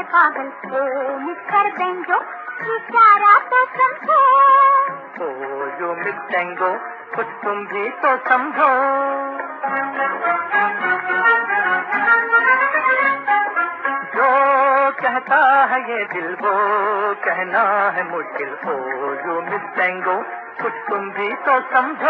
पागल ओ mister banjo, इशारा तो समझो। ओ यू मिस टेंगो, कुछ तुम भी तो समझो। जो कहता है ये दिल वो कहना है मुश्किल। ओ यू मिस टेंगो, कुछ तुम भी तो समझो।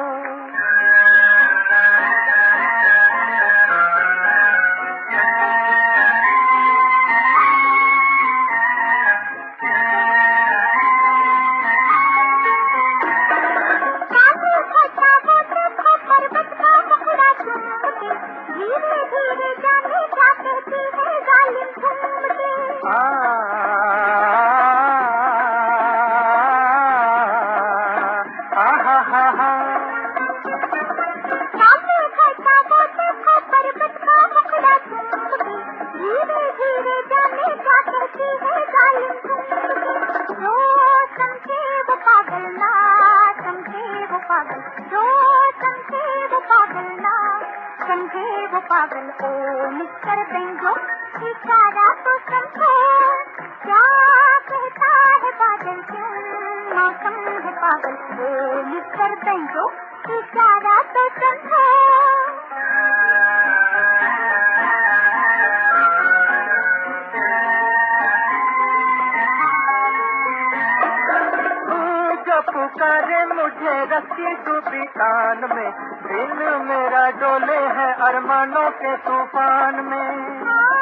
वो पागल ओ मिस्टर बेंजो, इशारा तो समझो। क्या कहता है बादल, क्यों मौसम है पागल ओ मिस्टर बेंजो, इशारा तो समझो। पुकारे मुझे रस्सी डूबी कान में, दिल मेरा डोले है अरमानों के तूफान में।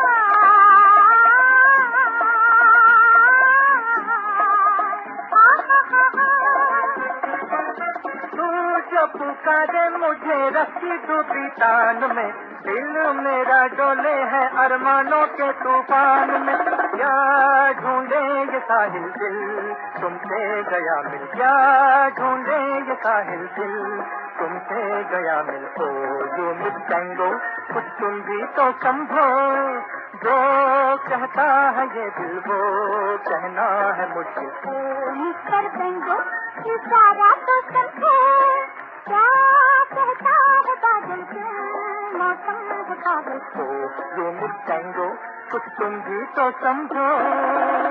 तू जब पुकारे मुझे रस्सी डूबी तान में, दिल मेरा डोले है अरमानों के तूफान में। क्या ढूंढे ये साहिल दिल तुमसे गया मिल, क्या ढूंढे ये साहिल दिल तुमसे गया मिल। ओ यू मिस टेंगो, कुछ तुम भी तो समझो। जो कहता है ये दिल वो कहना है मुश्किल। ओ मिस्टर बेंजो, इशारा तो समझो। क्या कहता है बादल, क्यों मौसम है पागल ओ यू मिस टेंगो, कुछ तुम भी तो समझो।